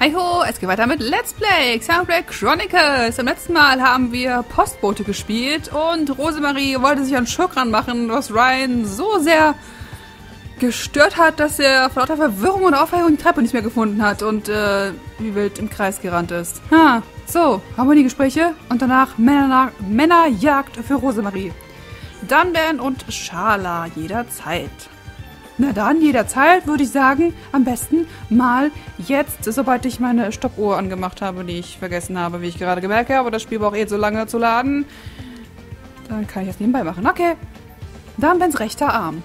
Hi ho, es geht weiter mit Let's Play Xenoblade Chronicles. Im letzten Mal haben wir Postbote gespielt und Rosemarie wollte sich an Schurk ranmachen, was Ryan so sehr gestört hat, dass er vor lauter Verwirrung und Aufregung die Treppe nicht mehr gefunden hat und wie wild im Kreis gerannt ist. So, haben wir die Gespräche und danach Männerjagd für Rosemarie. Dunban und Schala jederzeit. Na dann, jederzeit würde ich sagen, am besten mal jetzt, sobald ich meine Stoppuhr angemacht habe, die ich vergessen habe, wie ich gerade gemerkt habe. Das Spiel braucht eh so lange zu laden. Dann kann ich das nebenbei machen. Okay. Dunbans rechter Arm.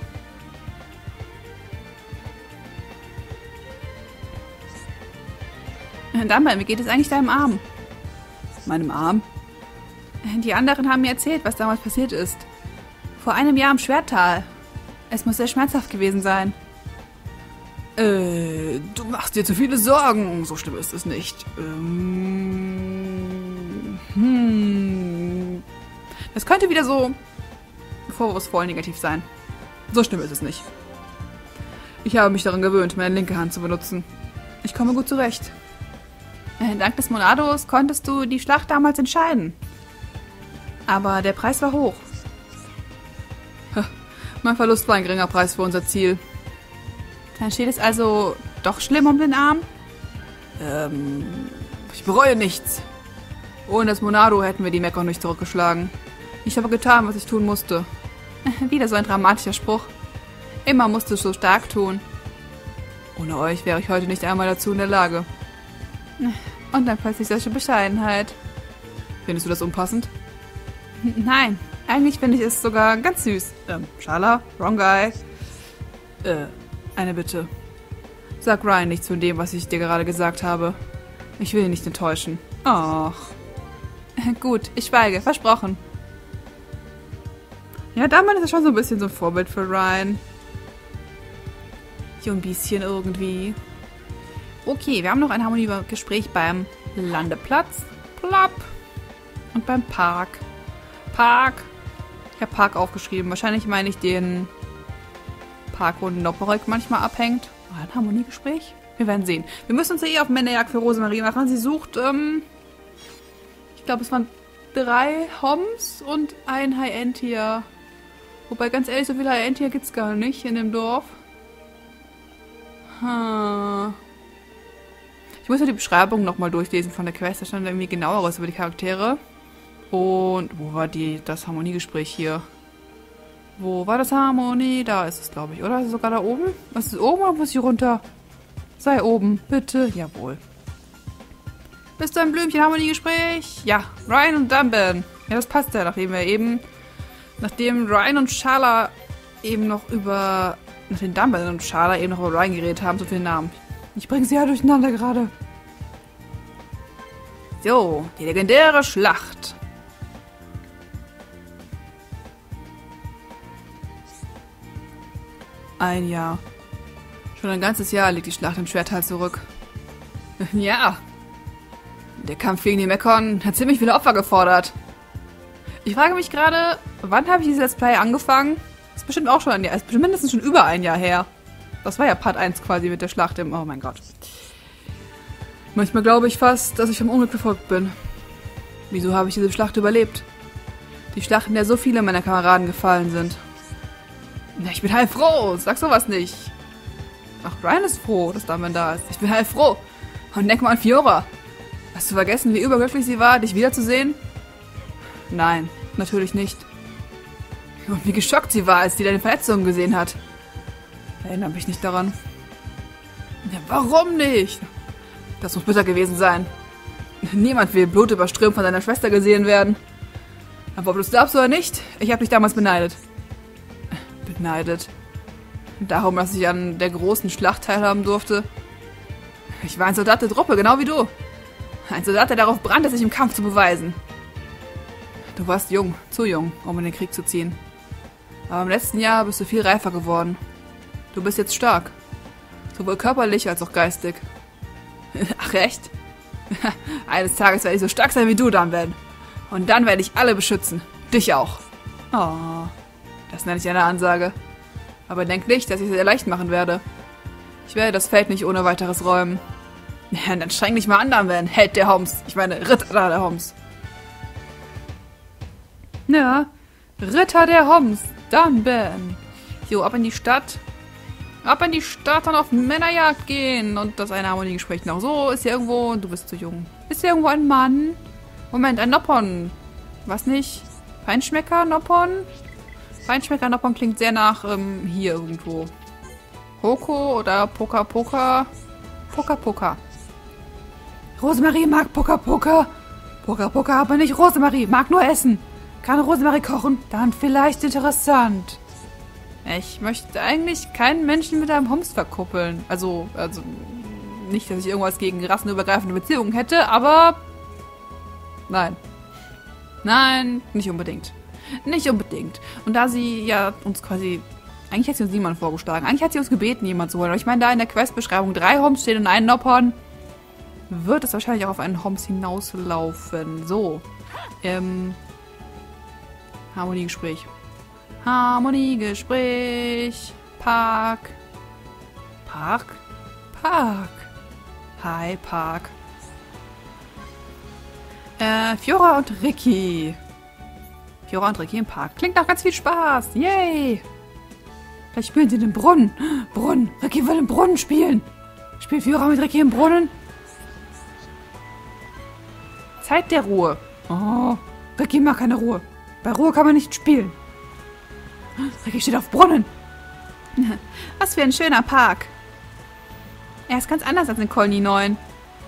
Dunban, wie geht es eigentlich deinem Arm? Meinem Arm? Die anderen haben mir erzählt, was damals passiert ist. Vor einem Jahr im Schwerttal. Es muss sehr schmerzhaft gewesen sein. Du machst dir zu viele Sorgen. So schlimm ist es nicht. Das könnte wieder so vorwurfsvoll negativ sein. So schlimm ist es nicht. Ich habe mich daran gewöhnt, meine linke Hand zu benutzen. Ich komme gut zurecht. Dank des Monados konntest du die Schlacht damals entscheiden. Aber der Preis war hoch. Mein Verlust war ein geringer Preis für unser Ziel. Dann steht es also doch schlimm um den Arm? Ich bereue nichts. Ohne das Monado hätten wir die Mekon nicht zurückgeschlagen. Ich habe getan, was ich tun musste. Wieder so ein dramatischer Spruch. Immer musst du es so stark tun. Ohne euch wäre ich heute nicht einmal dazu in der Lage. Und dann plötzlich solche Bescheidenheit. Findest du das unpassend? Nein. Eigentlich finde ich es sogar ganz süß. Schala? Wrong guy. Eine Bitte. Sag Ryan nichts von dem, was ich dir gerade gesagt habe. Ich will ihn nicht enttäuschen. Ach. Gut, ich schweige. Versprochen. Ja, damals ist er schon so ein bisschen so ein Vorbild für Ryan. So ein bisschen irgendwie. Okay, wir haben noch ein Harmoniegespräch beim Landeplatz. Plopp. Und beim Park. Park. Ich habe Park aufgeschrieben. Wahrscheinlich meine ich den Park, wo Noporek manchmal abhängt. War ein Harmoniegespräch? Wir werden sehen. Wir müssen uns ja eh auf Männerjagd für Rosemarie machen. Sie sucht, ich glaube, es waren 3 Homs und ein High-End-Tier. Wobei, ganz ehrlich, so viele High-End-Tier gibt es gar nicht in dem Dorf. Ich muss ja die Beschreibung nochmal durchlesen von der Quest. Da stand irgendwie genaueres über die Charaktere. Und wo war das Harmoniegespräch hier? Wo war das Harmonie? Da ist es, glaube ich, oder? Ist es sogar da oben? Ist es oben oder muss ich runter? Sei oben, bitte. Jawohl. Bist du ein Blümchen? Harmoniegespräch? Ja, Ryan und Dunban. Ja, das passt ja, nachdem Ryan und Schala eben noch über... Nachdem Dunban und Schala eben noch über Ryan geredet haben, so viele Namen. Ich bringe sie ja durcheinander gerade. So, die legendäre Schlacht. Ein Jahr. Schon ein ganzes Jahr liegt die Schlacht im Schwerttal zurück. Ja. Der Kampf gegen die Mekon hat ziemlich viele Opfer gefordert. Ich frage mich gerade, wann habe ich dieses Let's Play angefangen? Ist bestimmt auch schon ein Jahr. Ist mindestens schon über ein Jahr her. Das war ja Part 1 quasi mit der Schlacht im... Oh mein Gott. Manchmal glaube ich fast, dass ich vom Unglück verfolgt bin. Wieso habe ich diese Schlacht überlebt? Die Schlacht, in der so viele meiner Kameraden gefallen sind. Ich bin heilfroh, sag sowas nicht. Ach, Ryan ist froh, dass Dunban da ist. Ich bin heilfroh. Und denk mal an Fiora. Hast du vergessen, wie überglücklich sie war, dich wiederzusehen? Nein, natürlich nicht. Und wie geschockt sie war, als sie deine Verletzungen gesehen hat. Erinnere mich nicht daran. Ja, warum nicht? Das muss bitter gewesen sein. Niemand will blutüberströmt von seiner Schwester gesehen werden. Aber ob du es glaubst oder nicht, ich habe dich damals beneidet. Beneidet. Darum, dass ich an der großen Schlacht teilhaben durfte. Ich war ein Soldat der Truppe, genau wie du. Ein Soldat, der darauf brannte, sich im Kampf zu beweisen. Du warst jung, zu jung, um in den Krieg zu ziehen. Aber im letzten Jahr bist du viel reifer geworden. Du bist jetzt stark. Sowohl körperlich als auch geistig. Ach echt? Eines Tages werde ich so stark sein wie du, Dunban. Und dann werde ich alle beschützen. Dich auch. Oh, das nenne ich eine Ansage. Aber denk nicht, dass ich es dir leicht machen werde. Ich werde das Feld nicht ohne weiteres räumen. Ja, dann streng dich mal an, dann, wenn Held der Homs. Ich meine, Ritter der Homs. Ja, Ritter der Homs. Dann, Ben. Jo, ab in die Stadt. Ab in die Stadt und auf Männerjagd gehen. Und das eine Harmoniegespräch noch. So, ist hier irgendwo... Du bist zu jung. Ist hier irgendwo ein Mann? Moment, ein Noppon. Was nicht? Feinschmecker, Noppon? Feinschmecker, Noppon klingt sehr nach, hier irgendwo. Hoko oder Poka Poka? Poka Poka. Rosemarie mag Poka Poka. Poka Poka aber nicht Rosemarie. Mag nur essen. Kann Rosemarie kochen? Dann vielleicht interessant. Ich möchte eigentlich keinen Menschen mit einem Homs verkuppeln. Also nicht, dass ich irgendwas gegen rassenübergreifende Beziehungen hätte, aber nein. Nein, nicht unbedingt. Nicht unbedingt. Und da sie ja uns quasi... Eigentlich hat sie uns niemand vorgeschlagen. Eigentlich hat sie uns gebeten, jemanden zu holen. Aber ich meine, da in der Questbeschreibung 3 Homs stehen und ein Noppon, wird es wahrscheinlich auch auf einen Homs hinauslaufen. So. Harmoniegespräch. Harmoniegespräch. Park. Park? Park. Hi, Park. Fiora und Ricky. Fiora und Ricky im Park. Klingt nach ganz viel Spaß. Yay. Vielleicht spielen sie in den Brunnen. Brunnen. Ricky will im Brunnen spielen. Spielt Fiora mit Ricky im Brunnen? Zeit der Ruhe. Oh, Ricky mag keine Ruhe. Bei Ruhe kann man nicht spielen. Ricky steht auf Brunnen. Was für ein schöner Park. Er ist ganz anders als in Colony 9.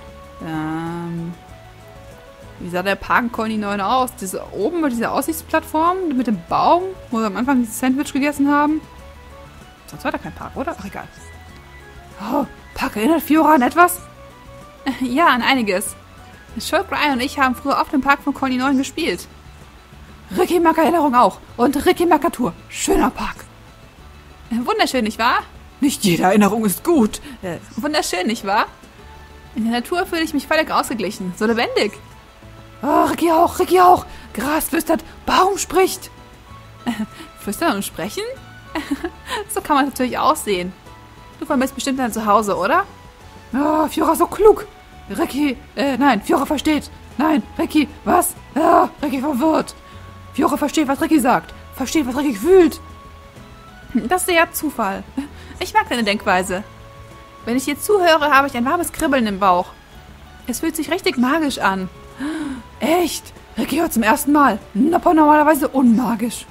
Wie sah der Park in Colony 9 aus? Oben mit dieser Aussichtsplattform mit dem Baum, wo wir am Anfang dieses Sandwich gegessen haben. Sonst war da kein Park, oder? Ach, egal. Oh, Park erinnert Fiora an etwas? Ja, an einiges. Shulk, Ryan und ich haben früher oft im Park von Colony 9 gespielt. Ricky mag Erinnerung auch. Und Ricky mag Natur. Schöner Park. Wunderschön, nicht wahr? Nicht jede Erinnerung ist gut. Wunderschön, nicht wahr? In der Natur fühle ich mich völlig ausgeglichen. So lebendig. Oh, Ricky auch, Ricky auch. Gras flüstert, Baum spricht. Flüstern und sprechen? So kann man es natürlich auch sehen. Du vermisst bestimmt dein Zuhause, oder? Oh, Fiora so klug. Ricky, nein, Fiora versteht. Nein, Ricky, was? Ah, Ricky verwirrt. Fiora versteht, was Ricky sagt. Versteht, was Ricky fühlt. Das ist ja Zufall. Ich mag deine Denkweise. Wenn ich dir zuhöre, habe ich ein warmes Kribbeln im Bauch. Es fühlt sich richtig magisch an. Echt? Ricky hört zum ersten Mal. Aber normalerweise unmagisch.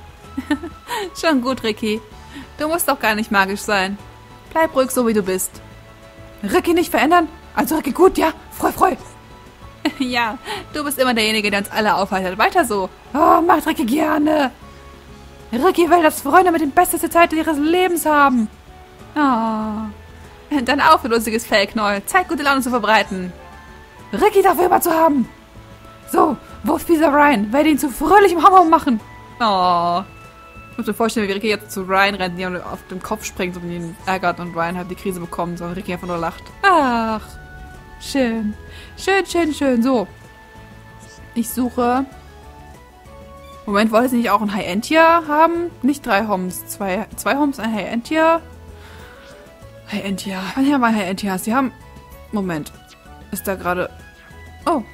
Schon gut, Ricky. Du musst doch gar nicht magisch sein. Bleib ruhig, so wie du bist. Ricky nicht verändern? Also Ricky gut, ja? Freu. Ja, du bist immer derjenige, der uns alle aufheitert. Weiter so. Oh, macht Ricky gerne. Ricky will, dass Freunde mit den besten Zeit ihres Lebens haben. Oh. Dann auf, du lustiges Fellknäuel. Zeit, gute Laune zu verbreiten. Ricky dafür immer zu haben. So, wirf Pisa Ryan. Werde ihn zu fröhlichem Hammer machen. Oh. Ich muss mir vorstellen, wie Ricky jetzt zu Ryan rennt, die auf den Kopf springt und ihn ärgert und Ryan hat die Krise bekommen, sondern Ricky einfach nur lacht. Ach, schön. Schön. So. Ich suche... Moment, wollte sie nicht auch ein High-End-Tier haben? Nicht 3 Homs. 2 Homs, ein High-End-Tier. High-End-Tier. Wann haben wir ein High-End-Tier? Sie haben... Moment. Ist da gerade... Oh.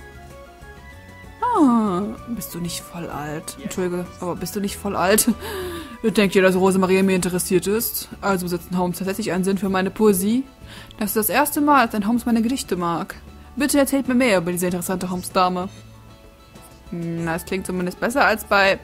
Bist du nicht voll alt? Entschuldige, aber bist du nicht voll alt? Denkt ihr, dass Rosemarie mir interessiert ist? Also besitzt ein Holmes tatsächlich einen Sinn für meine Poesie? Das ist das erste Mal, dass ein Holmes meine Gedichte mag. Bitte erzählt mir mehr über diese interessante Holmes-Dame. Na, es klingt zumindest besser als bei...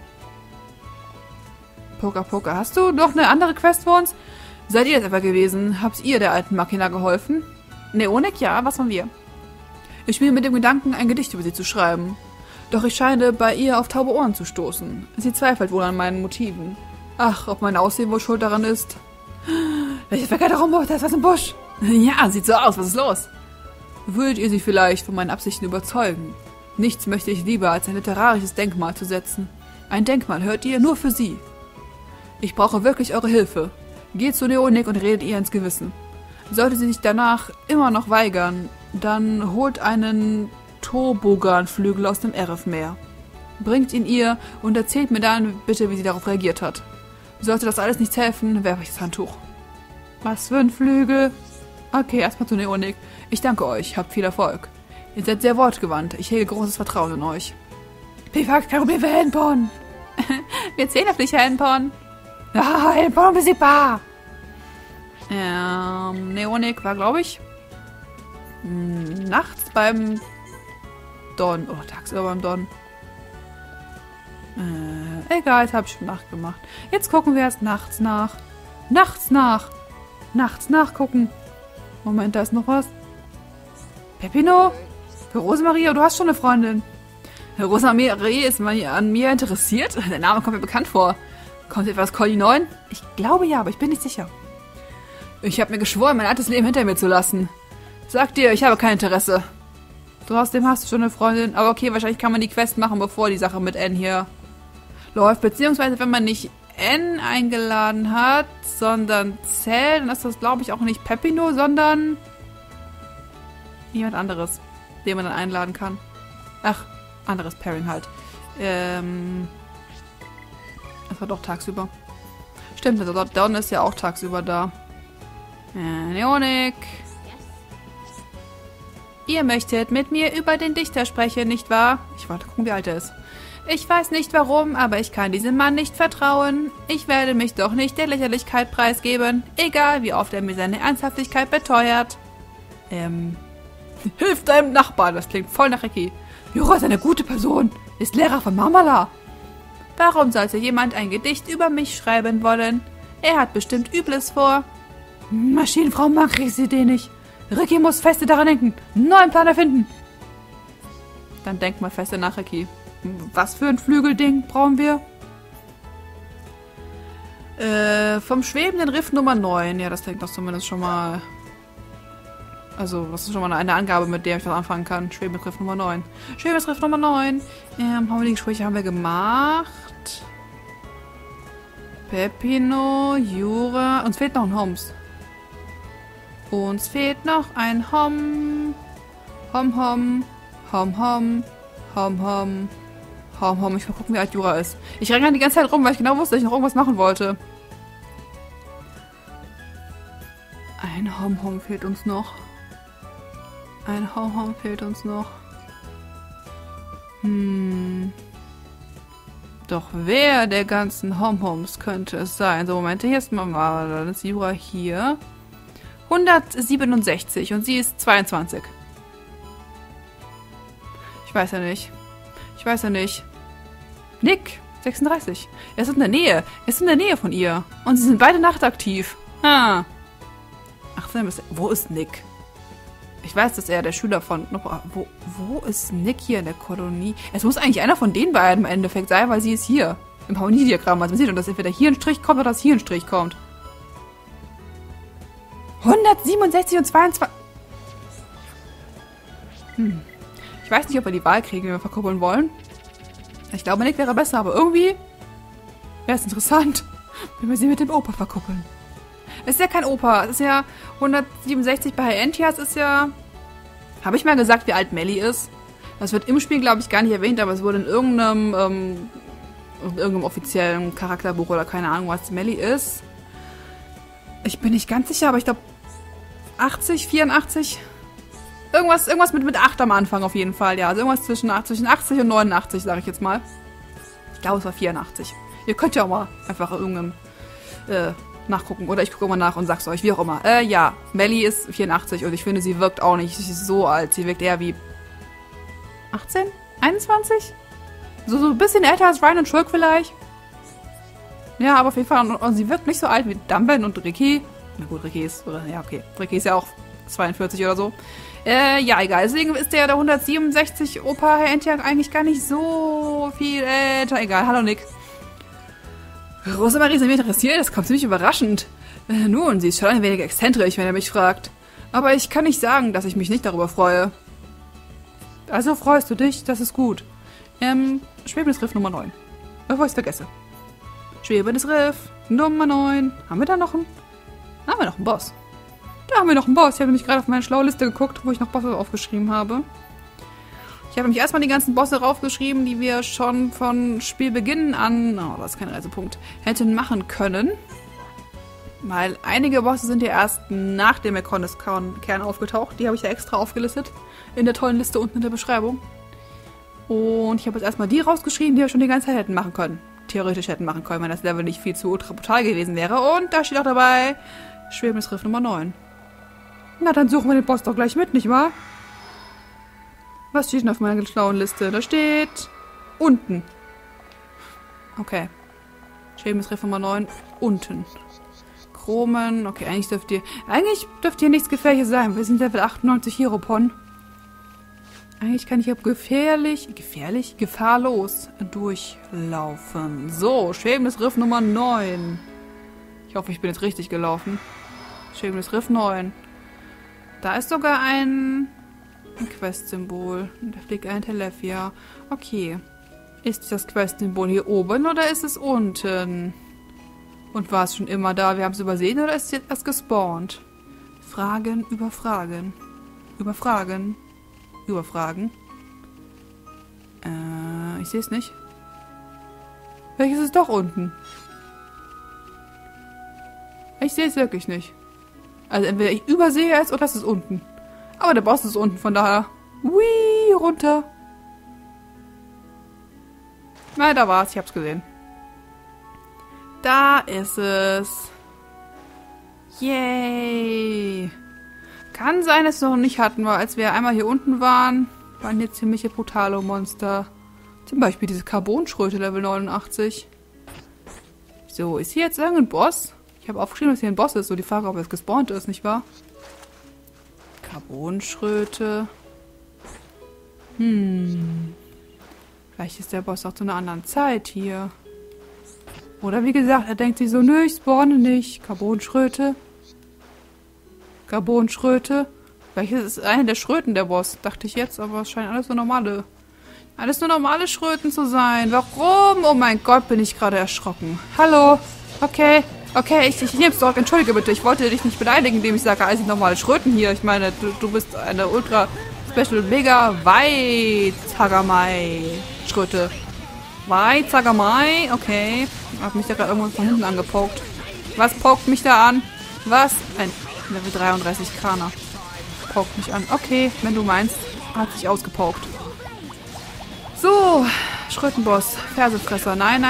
Poker. Hast du noch eine andere Quest für uns? Seid ihr das etwa gewesen? Habt ihr der alten Machina geholfen? Neonik, ja, was von wir? Ich spiele mit dem Gedanken, ein Gedicht über sie zu schreiben. Doch ich scheine bei ihr auf taube Ohren zu stoßen. Sie zweifelt wohl an meinen Motiven. Ach, ob mein Aussehen wohl schuld daran ist? Welches verkehrte Rumbo? Da ist was im Busch. Ja, sieht so aus. Was ist los? Würdet ihr sie vielleicht von meinen Absichten überzeugen? Nichts möchte ich lieber, als ein literarisches Denkmal zu setzen. Ein Denkmal, hört ihr, nur für sie. Ich brauche wirklich eure Hilfe. Geht zu Neonik und redet ihr ins Gewissen. Sollte sie sich danach immer noch weigern, dann holt einen Tobogan-Flügel aus dem Eref-Meer. Bringt ihn ihr und erzählt mir dann bitte, wie sie darauf reagiert hat. Sollte das alles nichts helfen, werfe ich das Handtuch. Was für ein Flügel? Okay, erstmal zu Neonik. Ich danke euch, habt viel Erfolg. Ihr seid sehr wortgewandt. Ich hege großes Vertrauen in euch. Pifax, kein Problem für Heldenporn. Wir zählen auf dich, Heldenporn. Ah, Heldenporn unbesiegbar. Neonik war, glaube ich, nachts beim Don. Oh, tagsüber beim Don. Egal, jetzt habe ich schon Nacht gemacht. Jetzt gucken wir erst nachts nach. Nachts nachgucken. Moment, da ist noch was. Peppino? Für Rosemarie, du hast schon eine Freundin. Rosemarie ist an mir interessiert? Der Name kommt mir bekannt vor. Kommt etwas Collie 9? Ich glaube ja, aber ich bin nicht sicher. Ich habe mir geschworen, mein altes Leben hinter mir zu lassen. Sag dir, ich habe kein Interesse. Trotzdem hast du schon eine Freundin. Aber okay, wahrscheinlich kann man die Quest machen, bevor die Sache mit N hier läuft. Beziehungsweise, wenn man nicht N eingeladen hat, sondern Cell, dann ist das, glaube ich, auch nicht Peppino, sondern jemand anderes, den man dann einladen kann. Ach, anderes Pairing halt. Das war doch tagsüber. Stimmt, also Don ist ja auch tagsüber da. Neonik. Ihr möchtet mit mir über den Dichter sprechen, nicht wahr? Ich wollte gucken, wie alt er ist. Ich weiß nicht warum, aber ich kann diesem Mann nicht vertrauen. Ich werde mich doch nicht der Lächerlichkeit preisgeben, egal wie oft er mir seine Ernsthaftigkeit beteuert. Hilf deinem Nachbarn, das klingt voll nach Ricky. Jura ist eine gute Person, ist Lehrer von Marmala. Warum sollte jemand ein Gedicht über mich schreiben wollen? Er hat bestimmt Übles vor. Maschinenfrau mag ich sie den nicht. Ricky muss feste daran denken, einen neuen Plan erfinden. Dann denk mal feste nach, Ricky. Was für ein Flügelding brauchen wir? Vom schwebenden Riff Nummer 9. Ja, das klingt doch zumindest schon mal... Also, das ist schon mal eine Angabe, mit der ich was anfangen kann. Schwebendes Riff Nummer 9. Schwebendes Riff Nummer 9. Haben wir die Gespräche haben wir gemacht. Peppino, Jura. Uns fehlt noch ein Homs. Uns fehlt noch ein Hom. Hom, Hom. Hom, Hom. Hom, Hom. Hom, Hom. Ich will gucken, wie alt Jura ist. Ich renne die ganze Zeit rum, weil ich genau wusste, dass ich noch irgendwas machen wollte. Ein Hom, Hom fehlt uns noch. Ein Hom, Hom fehlt uns noch. Doch wer der ganzen Hom-Homs könnte es sein? So, Moment, hier ist mal, dann ist Jura hier. 167 und sie ist 22. Ich weiß ja nicht. Nick, 36. Er ist in der Nähe. Von ihr. Und sie sind beide nachtaktiv. 18 bis... Wo ist Nick? Ich weiß, dass er der Schüler von... Wo ist Nick hier in der Kolonie? Es muss eigentlich einer von den beiden im Endeffekt sein, weil sie ist hier. Im Harmoniediagramm. Also man sieht, dass entweder hier ein Strich kommt oder dass hier ein Strich kommt. 167 und 22... Ich weiß nicht, ob wir die Wahl kriegen, wenn wir verkuppeln wollen. Ich glaube, Nick wäre besser, aber irgendwie wäre es interessant, wenn wir sie mit dem Opa verkuppeln. Es ist ja kein Opa, es ist ja 167 bei Entias ist ja... Habe ich mal gesagt, wie alt Melly ist? Das wird im Spiel, glaube ich, gar nicht erwähnt, aber es wurde in irgendeinem offiziellen Charakterbuch oder keine Ahnung, was Melly ist. Ich bin nicht ganz sicher, aber ich glaube 80, 84... Irgendwas mit 8 am Anfang auf jeden Fall, ja. Also irgendwas zwischen 80 und 89, sage ich jetzt mal. Ich glaube, es war 84. Ihr könnt ja auch mal einfach irgendeinem nachgucken. Oder ich gucke mal nach und sag's euch, wie auch immer. Ja, Melly ist 84 und ich finde, sie wirkt auch nicht so alt. Sie wirkt eher wie 18? 21? So ein bisschen älter als Ryan und Shulk vielleicht. Ja, aber auf jeden Fall. Und sie wirkt nicht so alt wie Dunban und Ricky. Na gut, Ricky ist... Ja, okay. Ricky ist ja auch 42 oder so. Ja, egal. Deswegen ist der 167 Opa Herr Entiak eigentlich gar nicht so viel älter. Egal. Hallo, Nick. Rosemarie ist an mir interessiert. Das kommt ziemlich überraschend. Nun, sie ist schon ein wenig exzentrisch, wenn er mich fragt. Aber ich kann nicht sagen, dass ich mich nicht darüber freue. Also freust du dich? Das ist gut. Schwebendes Riff Nummer 9. Bevor ich es vergesse. Schwebendes Riff Nummer 9. Haben wir da noch einen? Haben wir noch einen Boss? Da haben wir noch einen Boss. Ich habe nämlich gerade auf meine schlaue Liste geguckt, wo ich noch Bosse aufgeschrieben habe. Ich habe nämlich erstmal die ganzen Bosse raufgeschrieben, die wir schon von Spielbeginn an, das ist kein Reisepunkt, hätten machen können. Weil einige Bosse sind ja erst nach dem Mechonis-Kern aufgetaucht. Die habe ich ja extra aufgelistet. In der tollen Liste unten in der Beschreibung. Und ich habe jetzt erstmal die rausgeschrieben, die wir schon die ganze Zeit hätten machen können. Theoretisch hätten machen können, wenn das Level nicht viel zu ultra brutal gewesen wäre. Und da steht auch dabei, Schwebendes Riff Nummer 9. Na, dann suchen wir den Boss doch gleich mit, nicht wahr? Was steht denn auf meiner schlauen Liste? Da steht unten. Okay. Schwebendes Riff Nummer 9, unten. Chromen. Okay, eigentlich dürfte hier nichts Gefährliches sein. Wir sind Level 98 Hieropon. Eigentlich kann ich hier gefahrlos durchlaufen. So, Schwebendes Riff Nummer 9. Ich hoffe, ich bin jetzt richtig gelaufen. Schwebendes Riff 9. Da ist sogar ein Quest-Symbol. Da fliegt ein Telefia. Okay. Ist das Quest-Symbol hier oben oder ist es unten? Und war es schon immer da? Wir haben es übersehen oder ist es jetzt erst gespawnt? Fragen über Fragen. Über Fragen. Überfragen. Ich sehe es nicht. Welches ist doch unten? Ich sehe es wirklich nicht. Also entweder ich übersehe es oder es ist unten. Aber der Boss ist unten, von daher. Whee, runter. Nein, da war's. Ich hab's gesehen. Da ist es. Yay. Kann sein, dass wir noch nicht hatten, weil als wir einmal hier unten waren hier ziemliche brutale Monster. Zum Beispiel diese Carbonschröte Level 89. So, ist hier jetzt irgendein Boss? Ich habe aufgeschrieben, dass hier ein Boss ist. So die Frage, ob es gespawnt ist, nicht wahr? Carbonschröte. Vielleicht ist der Boss auch zu einer anderen Zeit hier. Oder wie gesagt, er denkt sich so, nö, ich spawne nicht. Carbonschröte. Carbonschröte. Welches ist eine der Schröten, der Boss? Dachte ich jetzt, aber es scheinen alles nur normale Schröten zu sein. Warum? Oh mein Gott, bin ich gerade erschrocken. Hallo? Okay, ich nehme es zurück. Entschuldige bitte, ich wollte dich nicht beleidigen, indem ich sage, alles sind normale Schröten hier. Ich meine, du bist eine Ultra Special Mega Weizagamai Schröte. Weizagamai? Okay. Ich habe mich da gerade irgendwo von hinten angepokt. Was pokt mich da an? Was? Ein Level 33 Kraner. Pokt mich an. Okay, wenn du meinst, hat sich ausgepokt. So, Schrötenboss. Fersefresser. Nein.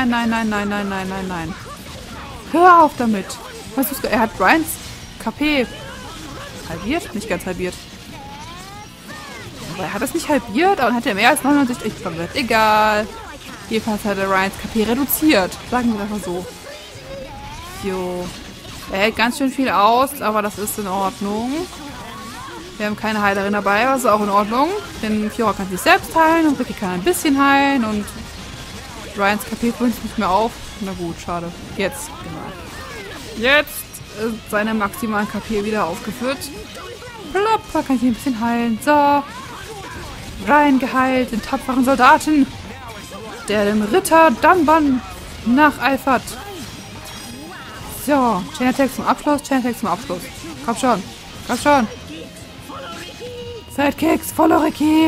Hör auf damit. Er hat Brians KP halbiert? Nicht ganz halbiert. Aber er hat das nicht halbiert, aber hat er mehr als 99 echt verwirrt. Egal. Jedenfalls hat er Ryans KP reduziert. Sagen wir einfach so. Jo. Er hält ganz schön viel aus, aber das ist in Ordnung. Wir haben keine Heilerin dabei, aber ist auch in Ordnung. Denn Fiora kann sich selbst heilen und Ricky kann ein bisschen heilen und Ryans KP füllt nicht mehr auf. Na gut, schade. Jetzt, genau. Jetzt ist seine maximalen KP wieder aufgeführt. Plopp, da kann ich ein bisschen heilen. So. Ryan geheilt, den tapferen Soldaten, der dem Ritter Danban nacheifert. So, Chain Attack zum Abschluss. Komm schon. Sidekicks, follow Ricky.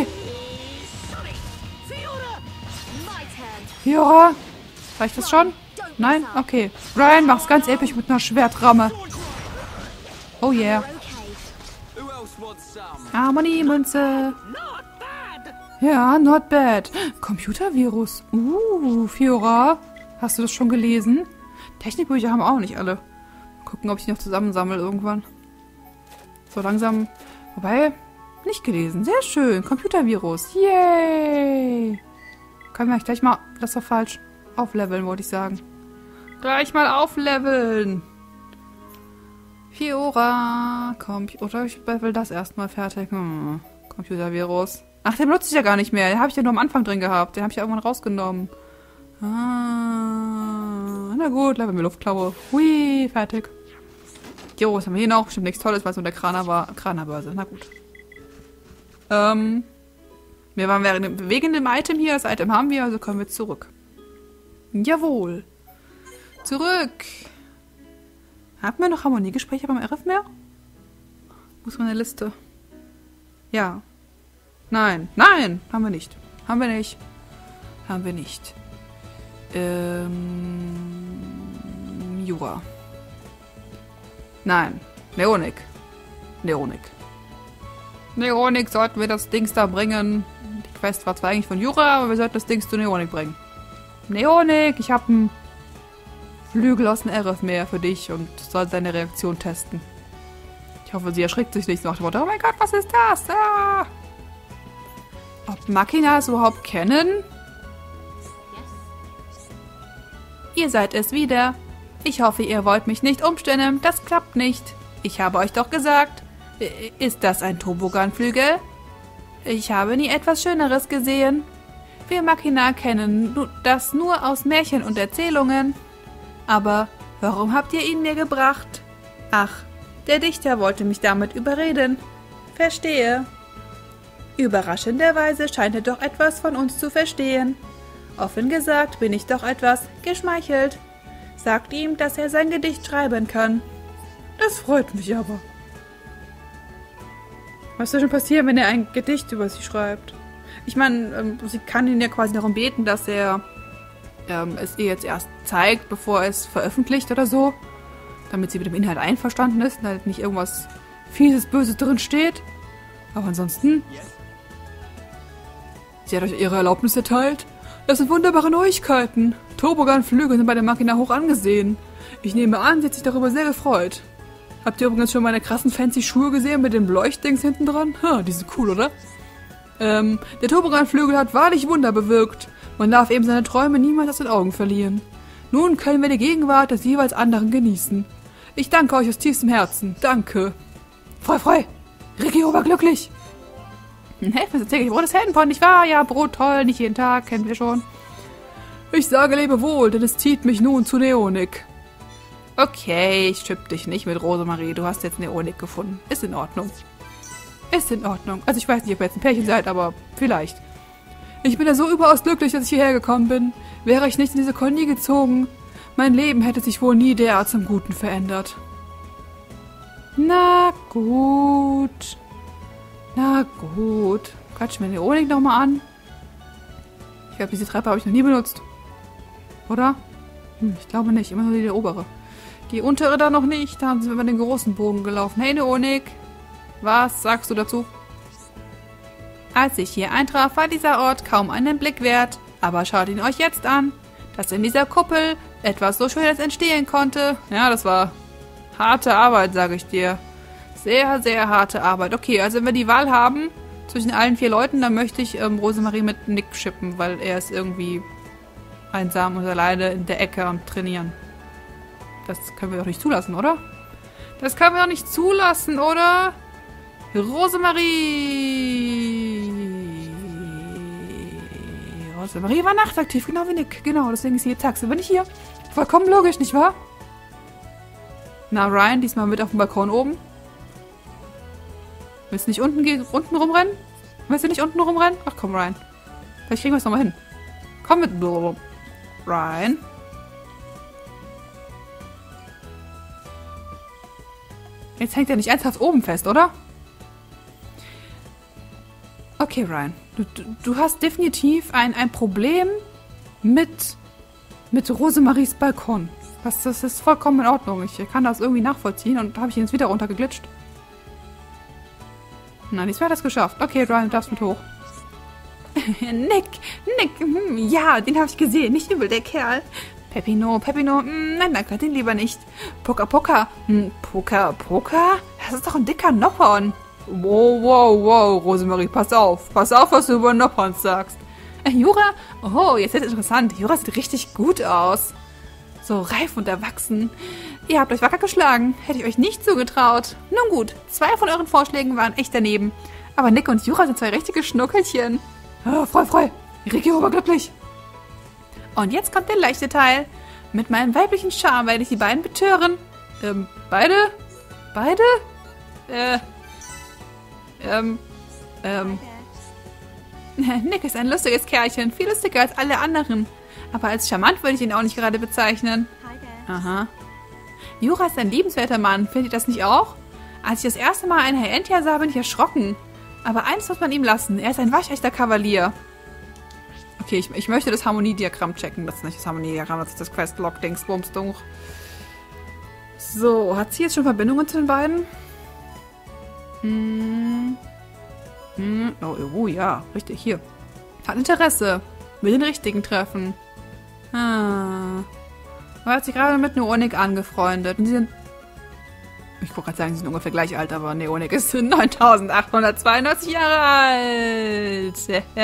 Fiora? Reicht das schon? Nein? Okay. Ryan, mach's ganz episch mit einer Schwertramme. Oh yeah. Harmonie-Münze. Ja, not bad. Computervirus. Fiora. Hast du das schon gelesen? Technikbücher haben auch nicht alle. Mal gucken, ob ich die noch zusammensammle irgendwann. So langsam. Wobei, nicht gelesen. Sehr schön. Computervirus. Yay. Können wir gleich mal, das war falsch, aufleveln, wollte ich sagen. Gleich mal aufleveln. Fiora. Oder ich level das erstmal fertig. Computervirus. Ach, den benutze ich ja gar nicht mehr. Den habe ich ja nur am Anfang drin gehabt. Den habe ich ja irgendwann rausgenommen. Na gut, leveln wir Luftklaue. Hui, fertig. Jo, was haben wir hier noch? Bestimmt nichts Tolles, weil es nur der Kranerbörse. Na gut. Wir waren wegen dem Item hier. Das Item haben wir, also kommen wir zurück. Jawohl. Zurück. Hatten wir noch Harmoniegespräche beim RF mehr? Wo ist meine Liste? Ja. Nein. Nein! Haben wir nicht. Jura. Nein, Neonik. Neonik. Neonik sollten wir das Dings da bringen. Die Quest war zwar eigentlich von Jura, aber wir sollten das Dings zu Neonik bringen. Neonik, ich habe einen Flügel aus dem Aerithmeer für dich und soll seine Reaktion testen. Ich hoffe, sie erschrickt sich nicht nach dem Motto, oh mein Gott, was ist das? Ah! Ob Machina es überhaupt kennen? Ihr seid es wieder. Ich hoffe, ihr wollt mich nicht umstimmen. Das klappt nicht. Ich habe euch doch gesagt. Ist das ein Tobogan-Flügel? Ich habe nie etwas Schöneres gesehen. Wir Machina kennen das nur aus Märchen und Erzählungen. Aber warum habt ihr ihn mir gebracht? Ach, der Dichter wollte mich damit überreden. Verstehe. Überraschenderweise scheint er doch etwas von uns zu verstehen. Offen gesagt bin ich doch etwas geschmeichelt. Sagt ihm, dass er sein Gedicht schreiben kann. Das freut mich aber. Was soll schon passieren, wenn er ein Gedicht über sie schreibt? Ich meine, sie kann ihn ja quasi darum beten, dass er es ihr jetzt erst zeigt, bevor er es veröffentlicht oder so. Damit sie mit dem Inhalt einverstanden ist und halt nicht irgendwas Fieses, Böses drin steht. Aber ansonsten... Sie hat euch ihre Erlaubnis erteilt? Das sind wunderbare Neuigkeiten. Tobogan-Flügel sind bei der Machina hoch angesehen. Ich nehme an, sie hat sich darüber sehr gefreut. Habt ihr übrigens schon meine krassen fancy Schuhe gesehen mit den Beleuchtdings hinten dran? Ha, die sind cool, oder? Der Tobogan-Flügel hat wahrlich Wunder bewirkt. Man darf eben seine Träume niemals aus den Augen verlieren. Nun können wir die Gegenwart des jeweils anderen genießen. Ich danke euch aus tiefstem Herzen. Danke. Freu. Ricky war glücklich. Was erzähle ich? Brot ist Heldenpfand, nicht wahr? Ja, Brot toll, nicht jeden Tag, kennen wir schon. Ich sage Lebewohl, denn es zieht mich nun zu Neonik. Okay, ich schipp dich nicht mit Rosemarie. Du hast jetzt Neonik gefunden. Ist in Ordnung. Ist in Ordnung. Also ich weiß nicht, ob ihr jetzt ein Pärchen seid, aber vielleicht. Ich bin ja so überaus glücklich, dass ich hierher gekommen bin. Wäre ich nicht in diese Kolonie gezogen, mein Leben hätte sich wohl nie derart zum Guten verändert. Na gut. Quatsch mir Neonik nochmal an. Ich glaube, diese Treppe habe ich noch nie benutzt. Oder? Ich glaube nicht. Immer nur die obere. Die untere da noch nicht. Da sind wir über den großen Bogen gelaufen. Hey Neonik. Was sagst du dazu? Als ich hier eintraf, war dieser Ort kaum einen Blick wert. Aber schaut ihn euch jetzt an. Dass in dieser Kuppel etwas so Schönes entstehen konnte. Ja, das war harte Arbeit, sage ich dir. Sehr, sehr harte Arbeit. Okay, also wenn wir die Wahl haben zwischen allen 4 Leuten, dann möchte ich Rosemarie mit Nick schippen, weil er ist irgendwie einsam und alleine in der Ecke am Trainieren. Das können wir doch nicht zulassen, oder? Das können wir doch nicht zulassen, oder? Rosemarie war nachtaktiv, genau wie Nick. Genau, deswegen ist sie jetzt tagsüber nicht hier. Vollkommen logisch, nicht wahr? Na, Ryan, diesmal mit auf dem Balkon oben. Willst du nicht unten rumrennen? Willst du nicht unten rumrennen? Ach komm, Ryan. Vielleicht kriegen wir es nochmal hin. Komm mit. Ryan. Jetzt hängt er nicht ernsthaft oben fest, oder? Okay, Ryan. Du hast definitiv ein Problem mit Rosemaries Balkon. Das ist vollkommen in Ordnung. Ich kann das irgendwie nachvollziehen und habe ich ihn jetzt wieder runtergeglitscht. Nein, diesmal hat er es geschafft. Okay, Ryan, du darfst mit hoch. Nick, ja, den habe ich gesehen. Nicht übel, der Kerl. Peppino, nein, danke, den lieber nicht. Poker. Poker? Das ist doch ein dicker Noppern. Wow, Rosemarie, pass auf. Pass auf, was du über Noppern sagst. Jura? Oh, jetzt ist es interessant. Jura sieht richtig gut aus. So reif und erwachsen. Ihr habt euch wacker geschlagen. Hätte ich euch nicht zugetraut. Nun gut, 2 von euren Vorschlägen waren echt daneben. Aber Nick und Jura sind 2 richtige Schnuckelchen. Oh, freu. Ricky war glücklich. Und jetzt kommt der leichte Teil. Mit meinem weiblichen Charme werde ich die beiden betören. Beide? Nick ist ein lustiges Kerlchen. Viel lustiger als alle anderen. Aber als charmant würde ich ihn auch nicht gerade bezeichnen. Aha. Jura ist ein liebenswerter Mann. Findet ihr das nicht auch? Als ich das erste Mal einen Herr Entia sah, bin ich erschrocken. Aber eins muss man ihm lassen. Er ist ein waschechter Kavalier. Okay, ich möchte das Harmoniediagramm checken. Das ist nicht das Harmoniediagramm, das ist das Questlog-Dingsbums. So, hat sie jetzt schon Verbindungen zu den beiden? Oh, ja, richtig, hier. Hat Interesse. Will den richtigen treffen. Er hat sich gerade mit Neonik angefreundet. Und sie sind... Ich wollte gerade sagen, sie sind ungefähr gleich alt, aber Neonik ist 9892 Jahre alt.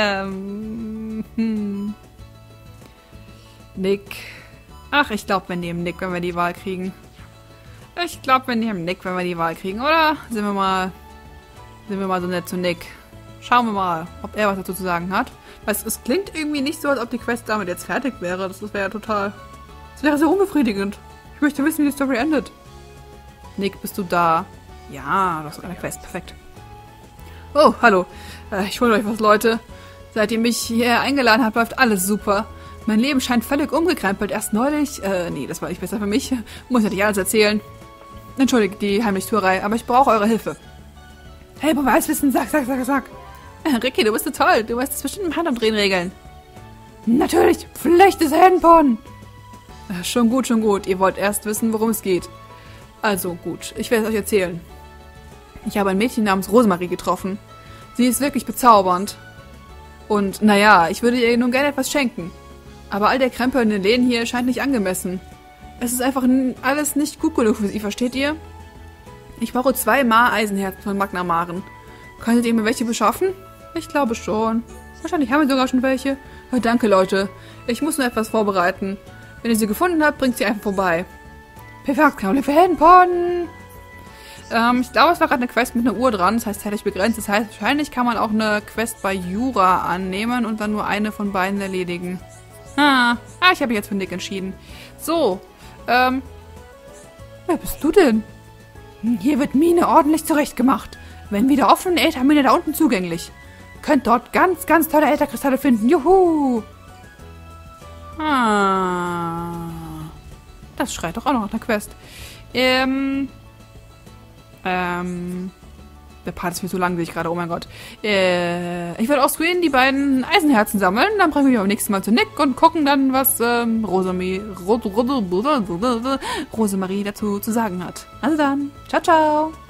Nick. Ach, ich glaube, wir nehmen Nick, wenn wir die Wahl kriegen. Ich glaube, wir nehmen Nick, wenn wir die Wahl kriegen, oder? Sind wir mal so nett zu Nick. Schauen wir mal, ob er was dazu zu sagen hat. Weil es klingt irgendwie nicht so, als ob die Quest damit jetzt fertig wäre. Das wäre ja total... Das wäre sehr unbefriedigend. Ich möchte wissen, wie die Story endet. Nick, bist du da? Ja, du hast eine Quest. Perfekt. Oh, hallo. Ich hole euch was, Leute. Seit ihr mich hierher eingeladen habt, läuft alles super. Mein Leben scheint völlig umgekrempelt. Erst neulich... nee, das war nicht besser für mich. Muss ja nicht alles erzählen. Entschuldigt die Heimlichtuerei, aber ich brauche eure Hilfe. Hey, Beweiswissen, sag. Ricky, du bist so toll. Du weißt es bestimmt im Handumdrehen regeln. Natürlich, Pflicht des Heldenporn. Schon gut. Ihr wollt erst wissen, worum es geht. Also gut, ich werde es euch erzählen. Ich habe ein Mädchen namens Rosemarie getroffen. Sie ist wirklich bezaubernd. Und naja, ich würde ihr nun gerne etwas schenken. Aber all der Krempel in den Läden hier scheint nicht angemessen. Es ist einfach alles nicht gut genug für sie, versteht ihr? Ich brauche 2 Eisenherzen von Magna Maren. Könntet ihr mir welche beschaffen? Ich glaube schon. Wahrscheinlich haben wir sogar schon welche. Danke, Leute. Ich muss nur etwas vorbereiten. Wenn ihr sie gefunden habt, bringt sie einfach vorbei. Perfekt, Kaule für Heldenporn. Ich glaube, es war gerade eine Quest mit einer Uhr dran. Das heißt zeitlich begrenzt. Das heißt, wahrscheinlich kann man auch eine Quest bei Jura annehmen und dann nur eine von beiden erledigen. Ich habe mich jetzt für Nick entschieden. So, wer bist du denn? Hier wird Mine ordentlich zurechtgemacht. Wenn wieder offen, Äthermine da unten zugänglich. Könnt dort ganz, ganz tolle Ätherkristalle finden. Juhu! Das schreit doch auch noch nach einer Quest. Der Part ist mir so lang, sehe ich gerade. Oh mein Gott. Ich werde aus Screen die beiden Eisenherzen sammeln. Dann bringen wir beim nächsten Mal zu Nick und gucken dann, was Rosemarie dazu zu sagen hat. Also dann. Ciao, ciao.